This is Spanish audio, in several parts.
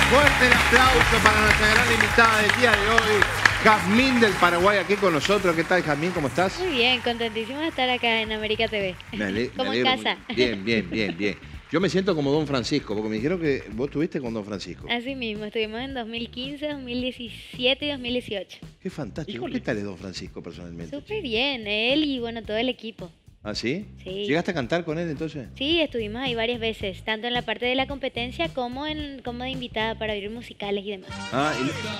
Fuerte el aplauso para nuestra gran invitada del día de hoy, Jazmín del Paraguay, aquí con nosotros. ¿Qué tal, Jazmín? ¿Cómo estás? Muy bien, contentísima de estar acá en América TV. Como en casa. Bien, bien, bien, bien. Yo me siento como Don Francisco, porque me dijeron que vos estuviste con Don Francisco. Así mismo, estuvimos en 2015, 2017 y 2018. Qué fantástico. ¿Qué tal es Don Francisco personalmente? Súper bien, él y bueno, todo el equipo. ¿Ah, sí? Sí. ¿Llegaste a cantar con él entonces? Sí, estuvimos ahí varias veces, tanto en la parte de la competencia como de invitada para abrir musicales y demás. Ah,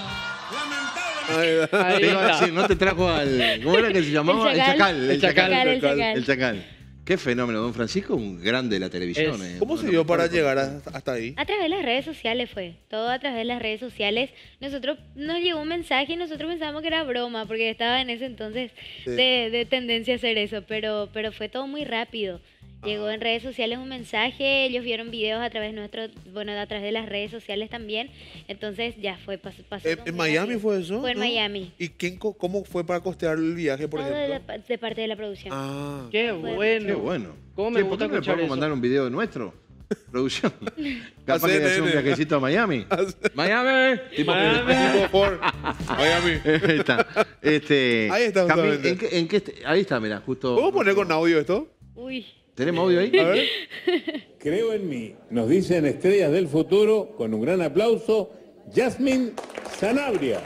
Ahí te iba a está. decir, no te trajo al... ¿Cómo era que se llamaba? El chacal. El chacal. El chacal. El chacal. Qué fenómeno, Don Francisco, un grande de la televisión. ¿Cómo se Bueno, dio para llegar hasta ahí? A través de las redes sociales fue, todo a través de las redes sociales. Nosotros nos llegó un mensaje y nosotros pensábamos que era broma, porque estaba en ese entonces Sí. de tendencia a hacer eso, pero fue todo muy rápido. Llegó en redes sociales un mensaje, ellos vieron videos a través nuestro, bueno, a través de las redes sociales también, entonces ya fue, pasó todo ¿En muy Miami rápido. fue eso? Fue en ¿no? Miami, ¿Y cómo fue para costear el viaje, por todo ejemplo? de parte de la producción. Ah, Qué bueno. Qué bueno. ¿Cómo me Che, ¿por gusta qué no le escuchar podemos eso? mandar un video nuestro? Producción. Capaz Hacé, que hace un nene. viajecito a Miami. Miami. Tipo tipo por Miami. Ahí está. Ahí está, Jazmín, justamente. ahí está, mira, justo. ¿Podemos poner con audio esto? Uy, ¿Tenemos audio ahí? A ver. Creo en mí, nos dicen estrellas del futuro, con un gran aplauso, Jazmín Sanabria.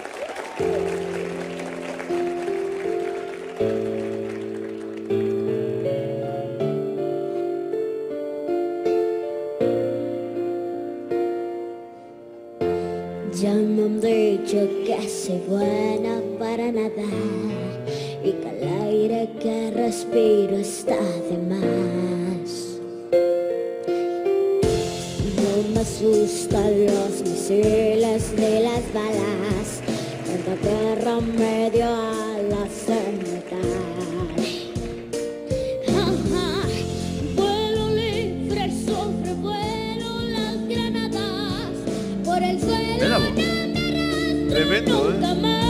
Ya me han dicho que soy buena para nadar y que el aire que respiro está de más. No me asustan los misiles ni las balas, tanta guerra me dio alas de metal. Ajá, vuelo libre, sobrevuelo las granadas por el suelo. Mira vos. Tremendo, Nunca ¿eh? más.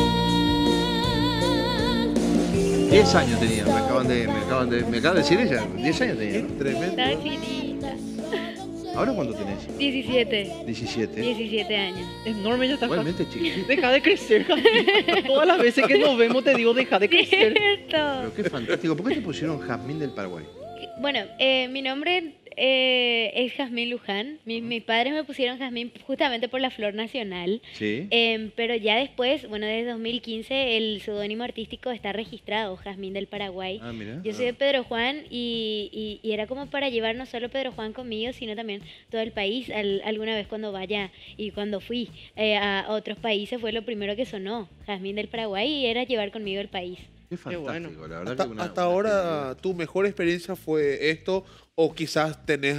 10 años tenía, me acaban de decir ella. 10 años tenía, ¿no? Tremendo. estaba chiquitita. ¿Ahora cuánto tenés? 17, 17. 17 años. Enorme ya está. Igualmente chiquitito. Deja de crecer, Jazmín. Todas las veces que nos vemos te digo, deja de crecer. Cierto. Pero qué fantástico. ¿Por qué te pusieron Jazmín del Paraguay? Bueno, mi nombre es Jazmín Luján. Mis padres me pusieron Jazmín justamente por la flor nacional. Sí. Pero ya después, bueno, desde 2015 el seudónimo artístico está registrado, Jazmín del Paraguay. Ah, mira. Yo soy de Pedro Juan y era como para llevar no solo Pedro Juan conmigo, sino también todo el país. Alguna vez cuando vaya y cuando fui a otros países fue lo primero que sonó, Jazmín del Paraguay, y era llevar conmigo el país. Qué fantástico, bueno. la verdad Hasta, que una hasta ahora, ¿tu mejor experiencia fue esto? ¿O quizás tenés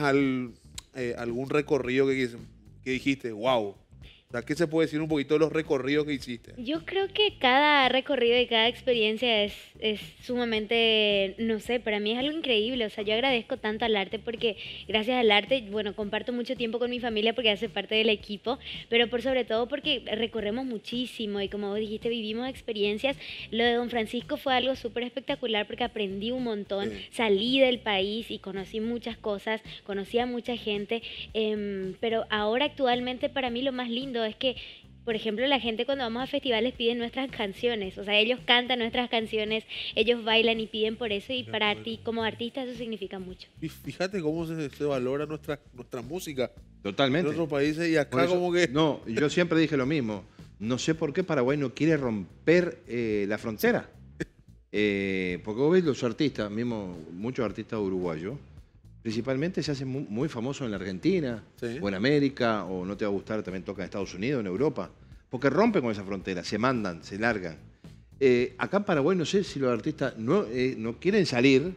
algún recorrido que dijiste, wow? O sea, ¿qué se puede decir un poquito de los recorridos que hiciste? Yo creo que cada recorrido y cada experiencia es sumamente, no sé, para mí es algo increíble. O sea, yo agradezco tanto al arte porque gracias al arte, bueno, comparto mucho tiempo con mi familia porque hace parte del equipo, pero por sobre todo porque recorremos muchísimo y como vos dijiste, vivimos experiencias. Lo de Don Francisco fue algo súper espectacular porque aprendí un montón, Sí. salí del país y conocí muchas cosas, conocí a mucha gente, pero ahora actualmente para mí lo más lindo es que, por ejemplo, la gente cuando vamos a festivales piden nuestras canciones, o sea, ellos cantan nuestras canciones, ellos bailan y piden por eso, y para ti como artista eso significa mucho. Y fíjate cómo se valora nuestra música en Totalmente. otros países y Por acá eso- como que... No, yo siempre dije lo mismo. No sé por qué Paraguay no quiere romper la frontera. Porque vos ves los artistas, mismo muchos artistas uruguayos, principalmente se hacen muy famosos en la Argentina, Sí. o en América, o no te va a gustar, también toca en Estados Unidos, en Europa. Porque rompen con esa frontera, se mandan, se largan. Acá en Paraguay no sé si los artistas no quieren salir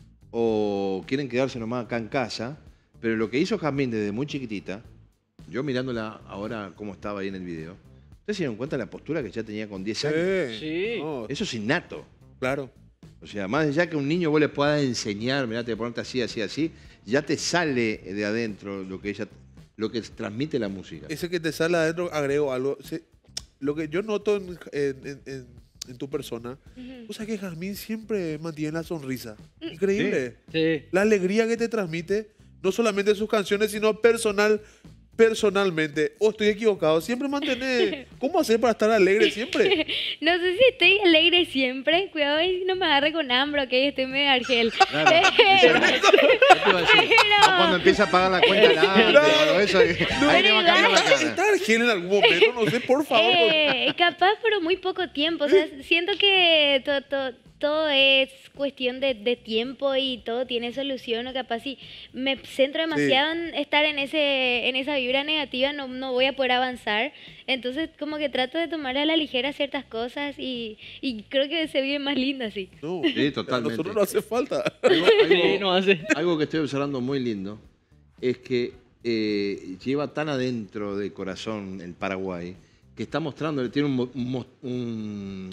o quieren quedarse nomás acá en casa, pero lo que hizo Jazmín desde muy chiquitita, yo mirándola ahora cómo estaba ahí en el video, ¿ustedes se dieron cuenta de la postura que ya tenía con 10 años? Sí. No, Eso es innato. claro. O sea, más allá que un niño vos le puedas enseñar, mirá, te ponerte así, así, así, ya te sale de adentro lo que transmite la música. Ese que te sale adentro, agrego algo. Lo que yo noto en tu persona, o sea que Jazmín siempre mantiene la sonrisa. Increíble. Sí. La alegría que te transmite, no solamente sus canciones, sino personal. personalmente, o estoy equivocado, siempre mantener. ¿Cómo hacer para estar alegre siempre? No sé si estoy alegre siempre. Cuidado y no me agarre con hambre, ok, estoy medio argel. Claro, ¿qué te iba a decir? O cuando empieza a pagar la cuenta o eso, ahí le va a cambiar la cara. ¿Está argel en algún momento? No sé, por favor. Capaz, pero muy poco tiempo. O sea, siento que todo es cuestión de tiempo y todo tiene solución. O capaz si me centro demasiado en estar en esa vibra negativa, no voy a poder avanzar. Entonces, como que trato de tomar a la ligera ciertas cosas y creo que se vive más lindo así. No, Sí, totalmente. a nosotros no hace falta. Sí, no hace. Algo que estoy observando muy lindo es que lleva tan adentro del corazón el Paraguay que está mostrando, tiene un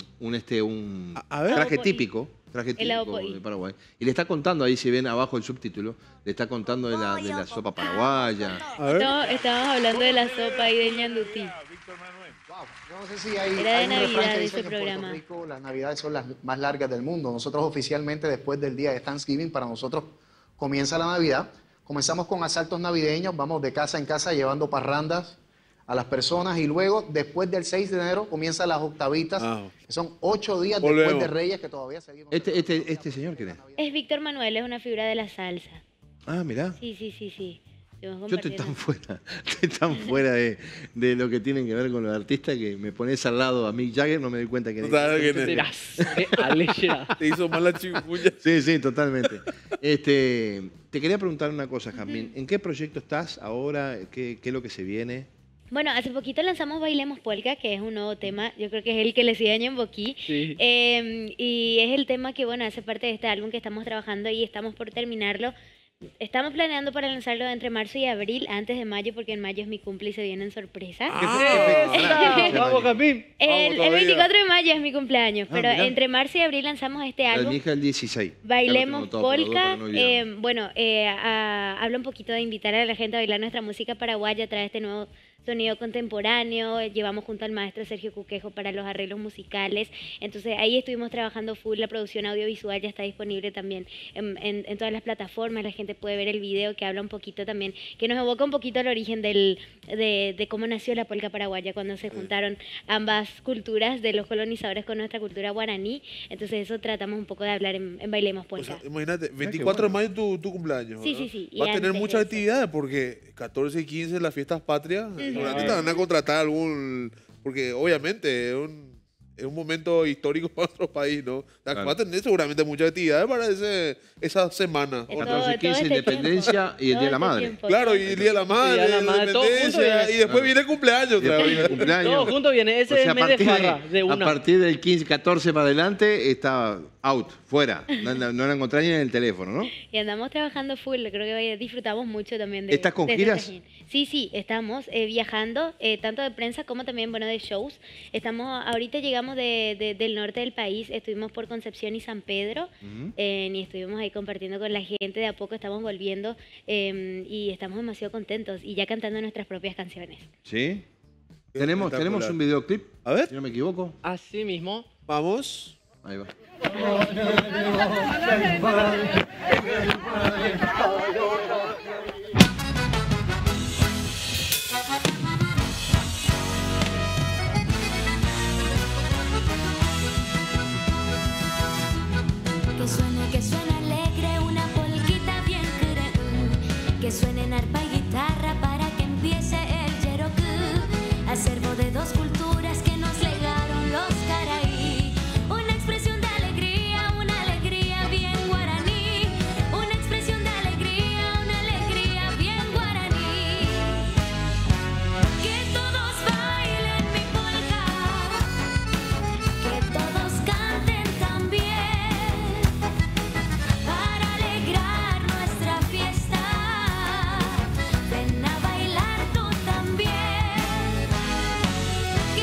A ver. traje Aopoí. típico El Aopoí. de Paraguay. Y le está contando, ahí si ven abajo el subtítulo, le está contando de la sopa paraguaya. A ver. Estábamos hablando de la sopa y del ñandutí. Wow, yo no sé si hay, Era de hay un refrán Navidad que dice ese que en Puerto programa. Rico las Navidades son las más largas del mundo. Nosotros oficialmente después del día de Thanksgiving, para nosotros comienza la Navidad. Comenzamos con asaltos navideños, vamos de casa en casa llevando parrandas a las personas y luego después del 6 de enero comienzan las octavitas, que son 8 días Volvemos. después de Reyes que todavía seguimos. Este señor, ¿quién es? Es Víctor Manuel, es una figura de la salsa. Ah, mirá. Sí. Estuvimos Yo estoy compartiendo. tan fuera de lo que tienen que ver con los artistas que me pones al lado a Mick Jagger, no me doy cuenta que No sabes quién es. Serás. Ale será. Te hizo mal la chikungunya. Sí, totalmente. Te quería preguntar una cosa, Jazmín. ¿En qué proyecto estás ahora? ¿Qué es lo que se viene? Bueno, hace poquito lanzamos Bailemos Polka, que es un nuevo tema, yo creo que es el que le sigue a Ñemboquí. Sí. Y es el tema que, bueno, hace parte de este álbum que estamos trabajando y estamos por terminarlo. Estamos planeando para lanzarlo entre marzo y abril, antes de mayo, porque en mayo es mi cumple y se vienen sorpresas. Vamos, Camín. El todavía. 24 de mayo es mi cumpleaños, pero mirá. entre marzo y abril lanzamos este La de álbum. mi hija el 16. Bailemos Ya lo tengo todo por las dudas Polka. para no olvidarme. Bueno, habla un poquito de invitar a la gente a bailar nuestra música paraguaya a través de este nuevo sonido contemporáneo. Llevamos junto al maestro Sergio Cuquejo para los arreglos musicales. Entonces ahí estuvimos trabajando full. La producción audiovisual ya está disponible también en todas las plataformas. La gente puede ver el video que habla un poquito también, que nos evoca un poquito el origen de cómo nació la polka paraguaya cuando se juntaron ambas culturas de los colonizadores con nuestra cultura guaraní. Entonces eso tratamos un poco de hablar en Bailemos O Polka. sea, imagínate, 24 de mayo tu cumpleaños. Sí, ¿verdad? sí. Y Vas a tener antes muchas de eso. actividades porque 14 y 15 las fiestas patrias. Seguramente te van a contratar algún. Porque obviamente es un momento histórico para nuestro país, ¿no? Claro. Va a tener seguramente muchas actividades para esa semana. Es ¿o no? todo- 14, 15, este independencia tiempo, y el Día de la todo Madre. este tiempo, Claro, todo y este el Día de la Madre, Día de la la Madre, todo junto independencia, viene. y después viene el cumpleaños otra Después vez. del cumpleaños. Todo junto viene. Ese O es sea, el mes de farra, de a una. partir del 15, 14 para adelante está out, fuera. No la encontrás ni en el teléfono, ¿no? Y andamos trabajando full, creo que disfrutamos mucho también de ¿Estás con de este giras? trajín. Sí, estamos viajando, tanto de prensa como también, bueno, de shows. Ahorita llegamos del norte del país, estuvimos por Concepción y San Pedro, y estuvimos ahí compartiendo con la gente, de a poco estamos volviendo, y estamos demasiado contentos, y ya cantando nuestras propias canciones. ¿Sí? Tenemos Espectacular. un videoclip, A ver. si no me equivoco. Así mismo. Vamos. Ahí va. Que suene alegre una polquita bien creu. Que suenen arpa y guitarra para que empiece el yeroku. Acervo de dos culturas que nos legaron los caraí. Una expresión de alegría bien guaraní. Una expresión de alegría bien guaraní. Que todos bailen mi polka. Que todos canten también. Para alegrar nuestra fiesta, ven a bailar tú también.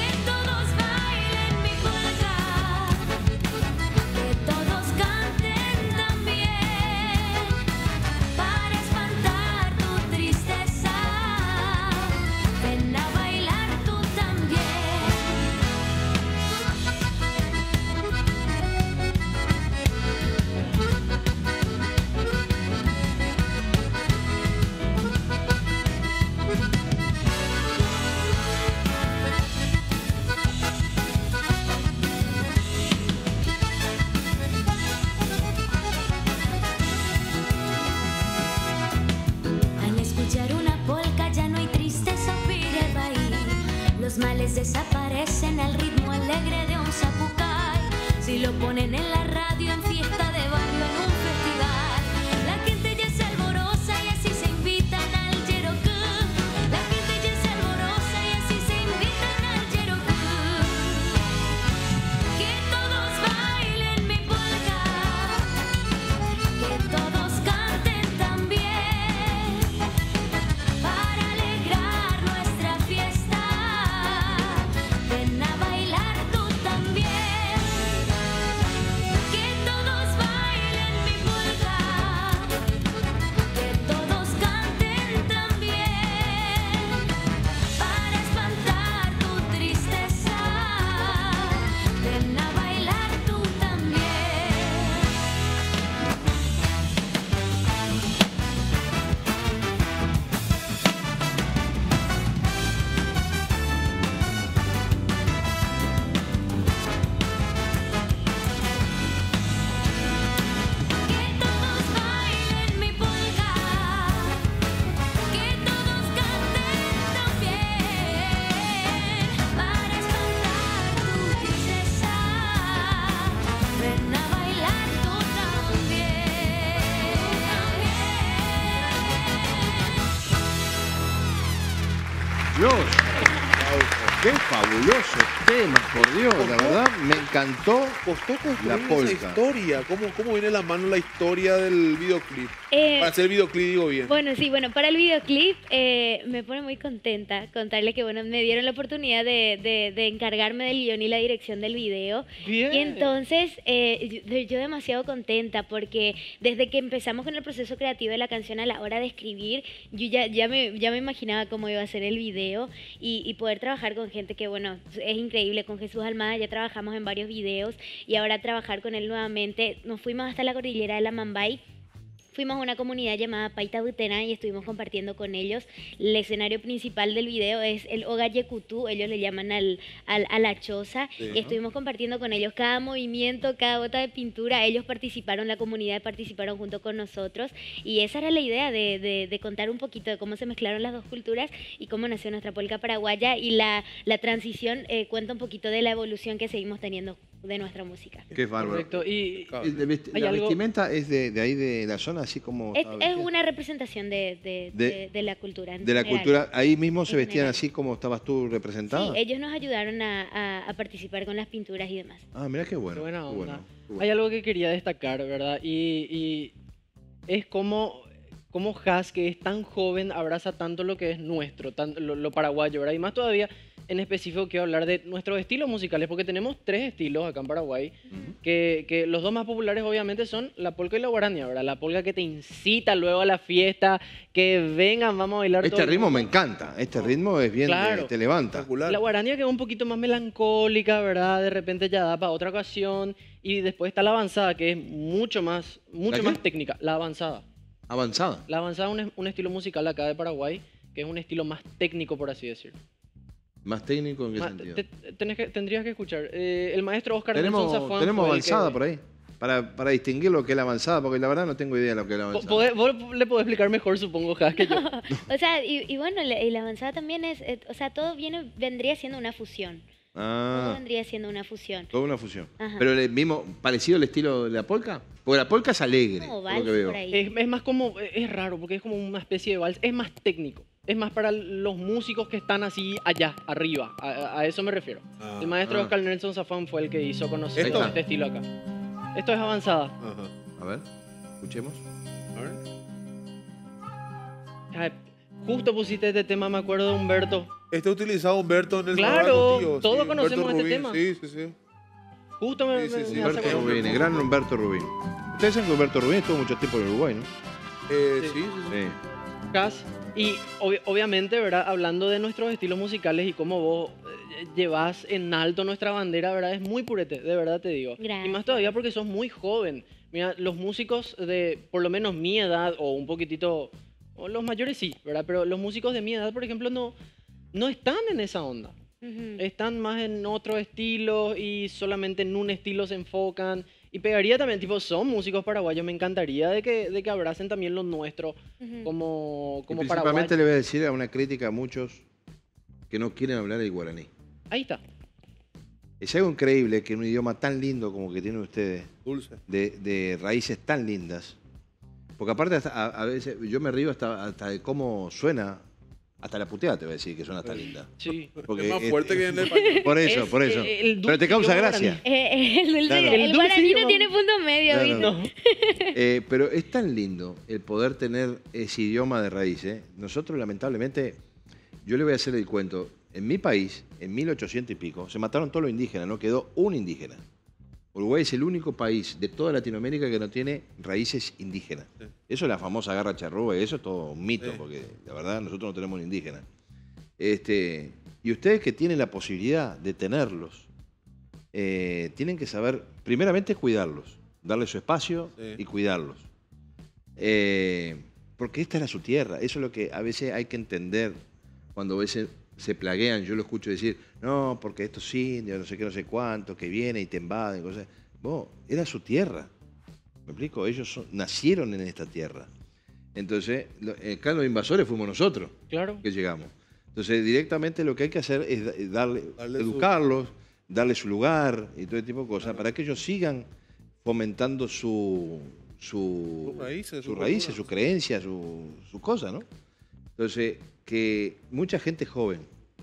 pillar una polca ya no hay tristeza o pirebaí. Los males desaparecen al ritmo alegre de un zapucay. Si lo ponen en la radio, en fiesta de barrio, en un festival, la gente ya se alborosa y así se invitan al Yerokú. La gente ya se alborosa y así se invitan al Yerokú. Que todos bailen mi polka, que todos canten también, para alegrar nuestra fiesta. Ven a bailar tú también. Que todos bailen mi polka, que todos canten también, para espantar tu tristeza. Ven a bailar tú también. Que todos bailen mi polka, que todos canten también, para espantar tu tristeza. Ven a bailar tú también. Dios, qué fabuloso tema, por Dios, la verdad, me encantó. Costó construir La esa polka. historia. ¿Cómo viene a la mano la historia del videoclip? Para hacer el videoclip digo bien. Bueno, sí, bueno, para el videoclip me pone muy contenta contarle que, bueno, me dieron la oportunidad de encargarme del guión y la dirección del video. Bien. Y entonces yo demasiado contenta porque desde que empezamos con el proceso creativo de la canción a la hora de escribir, yo ya me imaginaba cómo iba a ser el video y poder trabajar con gente que, bueno, es increíble. Con Jesús Almada ya trabajamos en varios videos y ahora trabajar con él nuevamente. Nos fuimos hasta la cordillera de la Mambay. Fuimos a una comunidad llamada Paita Butena y estuvimos compartiendo con ellos. El escenario principal del video es el Ogayecutú, ellos le llaman a la choza, y estuvimos compartiendo con ellos cada movimiento, cada gota de pintura. Ellos participaron, la comunidad participaron junto con nosotros, y esa era la idea de contar un poquito de cómo se mezclaron las dos culturas y cómo nació nuestra polca paraguaya, y la transición cuenta un poquito de la evolución que seguimos teniendo de nuestra música. Qué bárbaro. Correcto. Y ¿hay La algo? vestimenta es de ahí de la zona, así como... Es estaba vestida. una representación de la cultura. en De la general. cultura, ahí mismo se En vestían general. así como estabas tú representada. Sí, ellos nos ayudaron a participar con las pinturas y demás. Ah, mira qué bueno. Qué buena qué onda. bueno, qué bueno. Hay algo que quería destacar, ¿verdad? Y es como Has, que es tan joven, abraza tanto lo que es nuestro, lo paraguayo, ¿verdad? Y más todavía, en específico, quiero hablar de nuestros estilos musicales, porque tenemos 3 estilos acá en Paraguay, que los dos más populares, obviamente, son la polca y la guarania, ¿verdad? La polca que te incita luego a la fiesta, que vengan, vamos a bailar todo Este el ritmo mundo. me encanta. Este ritmo es bien, Claro. te levanta. Espectacular. La guarania que es un poquito más melancólica, ¿verdad? De repente ya da para otra ocasión. Y después está la avanzada, que es mucho más qué? técnica. La avanzada. Avanzada. La avanzada es un estilo musical acá de Paraguay, que es un estilo más técnico, por así decirlo. ¿Más técnico en qué Ma- sentido? tendrías que escuchar. El maestro Oscar Nelson Zafón Tenemos fue el que- avanzada por ahí. Para distinguir lo que es la avanzada, porque la verdad no tengo idea de lo que es la avanzada. Vos le podés explicar mejor, supongo, Has, que yo. O sea, y bueno, y la avanzada también es, o sea, todo vendría siendo una fusión. Todo Ah, vendría siendo una fusión. toda una fusión. Ajá. Pero el mismo, parecido al estilo de la polka. Porque la polka es alegre, Como por lo que vals veo. por ahí. Es más como, es raro, porque es como una especie de vals. Es más técnico. Es más para los músicos que están así allá, arriba. A eso me refiero. El maestro ah. Oscar Nelson Zafón fue el que hizo conocer ¿Esto? este estilo acá. Esto es avanzada. Ajá. A ver, escuchemos. A ver. Ay, justo pusiste este tema, me acuerdo de Humberto. Este utilizado Humberto en el Claro, trabajo, tío, todos sí, conocemos Humberto este Rubín, tema. Sí, sí, sí. Justo me Sí, sí, sí. me hace Humberto acordar. Rubín, el gran Humberto Rubín. Ustedes saben que Humberto Rubín estuvo mucho tiempo en Uruguay, ¿no? Sí, Sí. sí, sí. Sí. Cas, y obviamente, ¿verdad? Hablando de nuestros estilos musicales y cómo vos llevas en alto nuestra bandera, ¿verdad? Es muy purete, de verdad te digo. Gracias. Y más todavía porque sos muy joven. Mira, los músicos de por lo menos mi edad o un poquitito, o los mayores sí, ¿verdad? Pero los músicos de mi edad, por ejemplo, no están en esa onda. Ujú. Están más en otro estilo y solamente en un estilo se enfocan Y pegaría también, tipo, son músicos paraguayos, me encantaría de que abracen también lo nuestro Ujú. como, Y como principalmente paraguayos. le voy a decir a una crítica a muchos que no quieren hablar el guaraní. Ahí está. Es algo increíble que en un idioma tan lindo como que tienen ustedes, Dulce. de raíces tan lindas, porque aparte a veces yo me río hasta de cómo suena, hasta la puteada te voy a decir que suena tan linda. Sí. Porque Es más fuerte que en el español. Por eso, Es, por eso. el Pero te dulce causa idioma gracia. El dulce, Claro. el El dulce guaraní no idioma- tiene punto medio, Claro. ¿viste? No. Pero es tan lindo el poder tener ese idioma de raíces. Nosotros, lamentablemente, yo le voy a hacer el cuento. En mi país, en 1800 y pico, se mataron todos los indígenas, no quedó un indígena. Uruguay es el único país de toda Latinoamérica que no tiene raíces indígenas. Sí. Eso es la famosa garra charrúa, y eso es todo un mito, Sí. porque la verdad nosotros no tenemos indígenas. Y ustedes que tienen la posibilidad de tenerlos, tienen que saber, primeramente, cuidarlos, darles su espacio Sí. y cuidarlos. Porque esta era su tierra, eso es lo que a veces hay que entender cuando a veces se plaguean. Yo lo escucho decir, no, porque estos indios, no sé qué, no sé cuánto, que vienen y te invaden, cosas. Vos, era su tierra. ¿Me explico? Ellos nacieron en esta tierra. Entonces, acá los invasores fuimos nosotros Claro. que llegamos. Entonces, directamente lo que hay que hacer es Darle educarlos, darle su lugar y todo ese tipo de cosas, para que ellos sigan fomentando sus raíces, su raíces, cultura. su creencia, su cosa, ¿no? Entonces, que mucha gente joven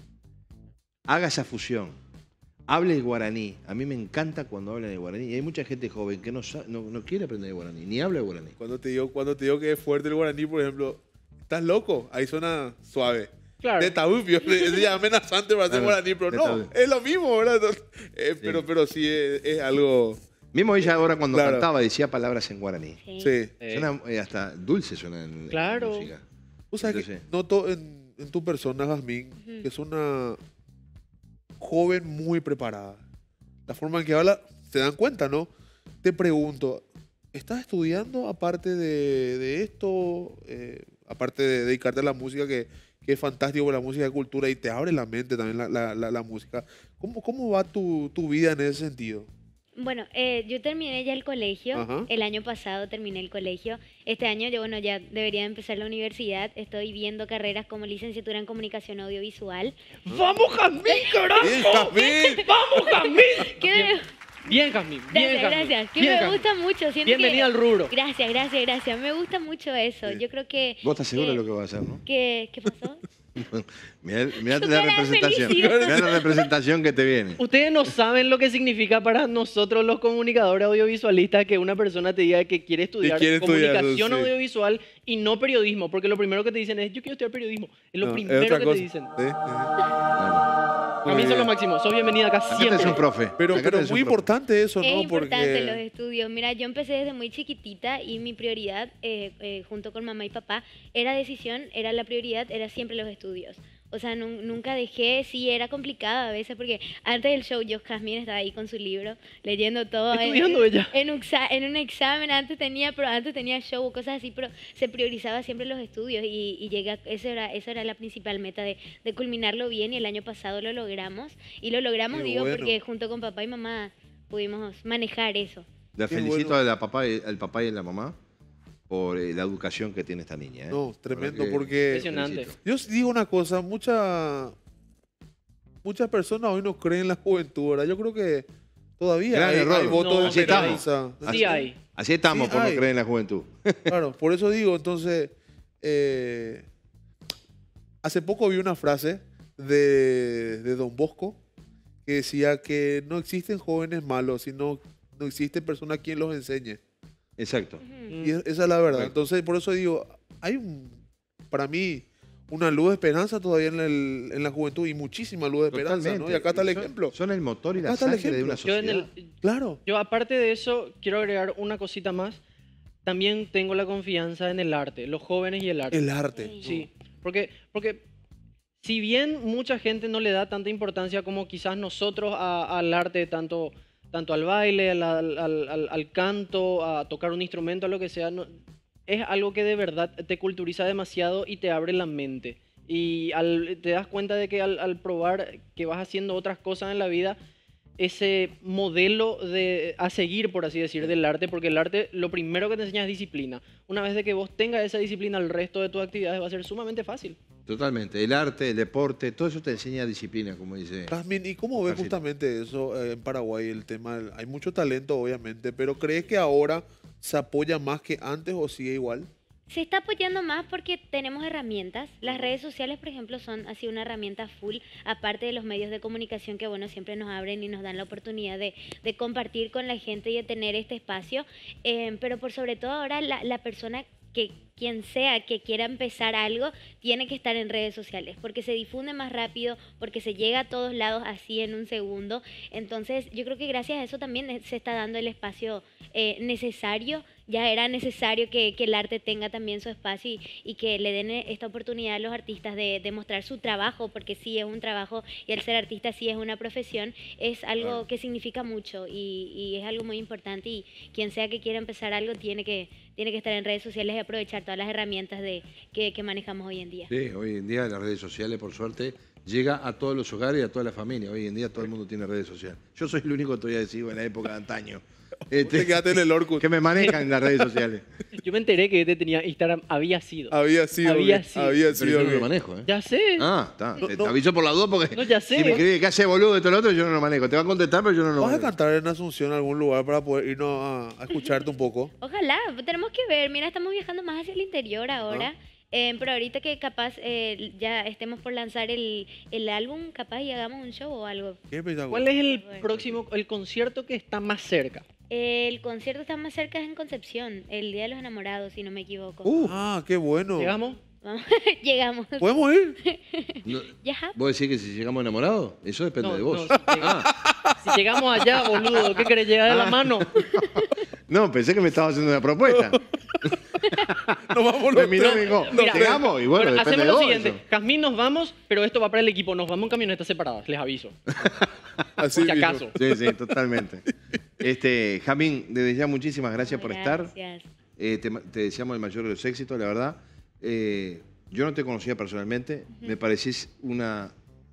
haga esa fusión, hable el guaraní. A mí me encanta cuando hablan el guaraní. Y hay mucha gente joven que no quiere aprender el guaraní, ni habla el guaraní. Cuando te digo que es fuerte el guaraní, por ejemplo, ¿estás loco? Ahí suena suave. Claro. De tabufio, es ya amenazante para hacer Claro, guaraní, pero de no, tabú. es lo mismo, ¿verdad? Entonces, pero sí es algo. Mismo ella ahora cuando Claro. cantaba decía palabras en guaraní. Sí. Sí. Suena, hasta dulce suena en la Claro. música. Tú sabes que Entonces- noto en tu persona, Jazmín, Ujú. que es una joven muy preparada. La forma en que habla, se dan cuenta, ¿no? Te pregunto, ¿estás estudiando aparte de esto? Aparte de dedicarte a la música, que es fantástico, la música de cultura y te abre la mente también la música. ¿Cómo va tu vida en ese sentido? Bueno, yo terminé ya el colegio. Ajá. El año pasado terminé el colegio. Este año yo, bueno, ya debería empezar la universidad. Estoy viendo carreras como licenciatura en comunicación audiovisual. ¡Vamos, Jazmín, carajo! ¡Bien, Jazmín! ¡Vamos, Jazmín! Que me- Bien, Jazmín. Bien, Gracias, Jazmín. gracias. Que Bien, me Jazmín. gusta mucho. Siento Bienvenida al rubro. Gracias, gracias, gracias. Me gusta mucho eso. Sí. Yo creo que... ¿Vos estás segura que- de lo que vas a hacer, no? ¿Qué pasó? Mirá Tu la cara de representación. felicidad. Mirá la representación que te viene. Ustedes no saben lo que significa para nosotros los comunicadores audiovisualistas que una persona te diga que quiere estudiar quiere estudiar, comunicación sí. audiovisual y no periodismo, porque lo primero que te dicen es yo quiero estudiar periodismo. Es lo No, primero otra que cosa. te dicen. Sí, sí. Claro. A mí son lo máximo. Sos bienvenida acá Acá siempre. tenés un profe. Pero Acá tenés un muy profe. importante eso, Es ¿no? importante los Porque estudios. Mira, yo empecé desde muy chiquitita y mi prioridad, junto con mamá y papá, era la prioridad, era siempre los estudios. O sea, nunca dejé, sí, era complicado a veces porque antes del show yo, Jazmín, estaba ahí con su libro, leyendo todo. Estudiando ella. En un examen antes tenía show o cosas así, pero se priorizaba siempre los estudios y llegué eso era la principal meta de culminarlo bien y el año pasado lo logramos. Y lo logramos, Qué digo, bueno. porque junto con papá y mamá pudimos manejar eso. La Qué felicito bueno. al papá y a la mamá por la educación que tiene esta niña. ¿eh? no, tremendo, La verdad que porque Impresionante. felicito. yo os digo una cosa, muchas personas hoy no creen en la juventud, ¿verdad? Yo creo que todavía Gran hay error. votos No, de así estamos. esperanza. Sí hay. Así estamos Sí, por no hay. creer en la juventud. Claro, por eso digo, entonces, hace poco vi una frase de Don Bosco que decía que no existen jóvenes malos, sino no existe persona quien los enseñe. Exacto. Ujú. Y esa es la verdad. Correcto. Entonces, por eso digo, hay para mí una luz de esperanza todavía en la juventud y muchísima luz de esperanza, ¿no? Y acá está el Son- ejemplo. Son el motor y la Acá está el sangre de una ejemplo. Yo, sociedad. Claro. yo aparte de eso quiero agregar una cosita más. También tengo la confianza en el arte, los jóvenes y el arte. El arte. Sí, porque si bien mucha gente no le da tanta importancia como quizás nosotros al arte, tanto al baile, al canto, a tocar un instrumento, a lo que sea, es algo que de verdad te culturiza demasiado y te abre la mente. Y te das cuenta de que al probar que vas haciendo otras cosas en la vida, ese modelo a seguir, por así decir, del arte, porque el arte lo primero que te enseña es disciplina. Una vez de que vos tengas esa disciplina, el resto de tus actividades va a ser sumamente fácil. Totalmente. El arte, el deporte, todo eso te enseña disciplina, como dice. Jazmín, ¿y cómo ves Marcelo. justamente eso en Paraguay, el tema? Hay mucho talento, obviamente, pero ¿crees que ahora se apoya más que antes o sigue igual? Se está apoyando más porque tenemos herramientas. Las redes sociales, por ejemplo, son así una herramienta full, aparte de los medios de comunicación que, bueno, siempre nos abren y nos dan la oportunidad de compartir con la gente y de tener este espacio. Pero por sobre todo ahora la persona quien sea que quiera empezar algo, tiene que estar en redes sociales, porque se difunde más rápido, porque se llega a todos lados así en un segundo. Entonces, yo creo que gracias a eso también se está dando el espacio necesario. Ya era necesario que el arte tenga también su espacio y que le den esta oportunidad a los artistas de mostrar su trabajo, porque sí es un trabajo y el ser artista sí es una profesión, es algo que significa mucho y es algo muy importante, y quien sea que quiera empezar algo tiene que estar en redes sociales y aprovechar todas las herramientas que manejamos hoy en día. Sí, hoy en día las redes sociales, por suerte, llega a todos los hogares y a toda la familia. Hoy en día todo el mundo tiene redes sociales. Yo soy el único que todavía sigo en la época de antaño. Te quedaste en el Orkut. Que me manejan en las redes sociales. Yo me enteré que tenía Instagram, había sido. Había sido. Había sido. Pero yo no lo manejo, ¿eh? Ya sé. Ah, está. Te aviso por la duda porque No, ya sé. si me escribe que hace boludo de todo lo otro, yo no lo manejo. Te va a contestar, pero yo no lo ¿Vas a manejo. cantar en Asunción en algún lugar para poder irnos a escucharte un poco? Ojalá, tenemos que ver. Mira, estamos viajando más hacia el interior ahora. Pero ahorita que capaz ya estemos por lanzar el álbum, capaz y hagamos un show o algo. Qué espectacular. ¿Cuál es el próximo, el concierto que está más cerca? El concierto está más cerca, es en Concepción, el Día de los Enamorados, si no me equivoco. Ah, qué bueno. ¿Llegamos? Llegamos. ¿Podemos ir? No, Ya. ¿Vos decís que si llegamos enamorados? Eso depende No, de vos. no, si llegamos- Si llegamos allá, boludo, ¿qué querés? ¿Llegar de la mano? No, pensé que me estabas haciendo una propuesta. Nos vamos los Me miró y tres. me dijo, Mira, llegamos y bueno, depende hacemos de lo vos. siguiente. eso. Jazmín, nos vamos, pero esto va para el equipo. Nos vamos en camionetas separadas, les aviso. Así Si mismo. acaso. Sí, sí, totalmente. Jazmín, desde ya muchísimas gracias por estar. Gracias. Te deseamos el mayor de los éxitos, la verdad. Yo no te conocía personalmente, me parecís una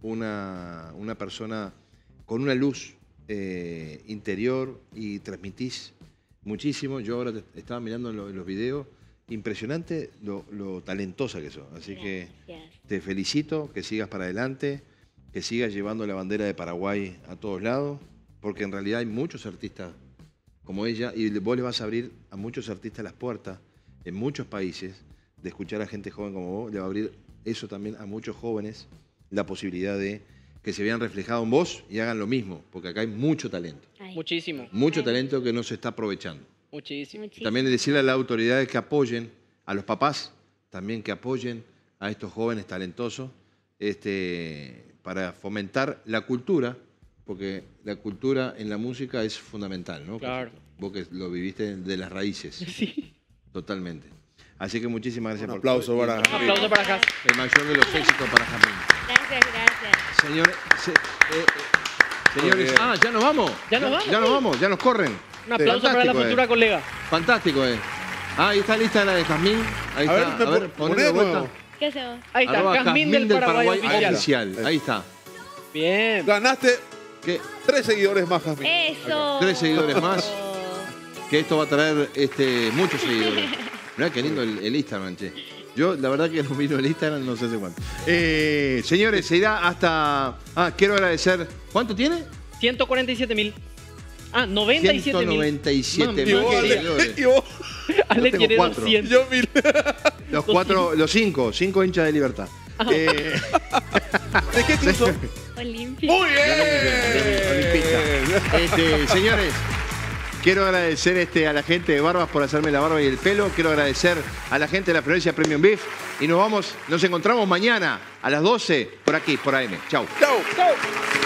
persona con una luz interior y transmitís muchísimo. Yo ahora te estaba mirando en los videos, impresionante lo talentosa que sos. Así que Gracias. te felicito, que sigas para adelante, que sigas llevando la bandera de Paraguay a todos lados, porque en realidad hay muchos artistas como ella y vos le vas a abrir a muchos artistas las puertas en muchos países de escuchar a gente joven como vos, le va a abrir eso también a muchos jóvenes, la posibilidad de que se vean reflejados en vos y hagan lo mismo, porque acá hay mucho talento, Ay, Muchísimo, mucho talento que no se está aprovechando. muchísimo. muchísimo. También decirle a las autoridades que apoyen, a los papás también que apoyen a estos jóvenes talentosos para fomentar la cultura, porque la cultura en la música es fundamental, ¿no? Claro. Vos que lo viviste de las raíces, Sí. totalmente. Así que muchísimas gracias Un por aplauso todo. para Y Un aplauso para Jazz. el mayor de los éxitos para Jazmín. Gracias. Señores, señores, bien. ya nos vamos. Ya nos vamos. Ya nos vamos, ya nos corren. Un aplauso para la Fantástico, futura colega. Fantástico, ahí está lista la de Jazmín. Ahí A ver, está. poné ponele de de vuelta. nuevo. ¿Qué hacemos? Ahí está, Arroba Jazmín del Paraguay oficial. oficial. Ahí está. Bien. Ganaste ¿Qué? 3 seguidores más, Jazmín. Eso. 3 seguidores más. Que esto va a traer muchos seguidores. Mirá qué lindo el Instagram, che. Yo, la verdad que no miro el Instagram, no sé hace cuánto. Señores, se irá hasta... quiero agradecer... ¿Cuánto tiene? 147.000. 97.000. 197.000 Y vos, Ale, seguidores. y vos, Ale tengo tiene 4. 200. yo 1000. Los 5 hinchas de Libertad. ¿De qué club sos? Olímpico. Muy bien. Olimpista. Señores, quiero agradecer a la gente de Barbas por hacerme la barba y el pelo. Quiero agradecer a la gente de la Florencia Premium Beef. Y nos encontramos mañana a las 12 por aquí, por AM. Chau. Chau.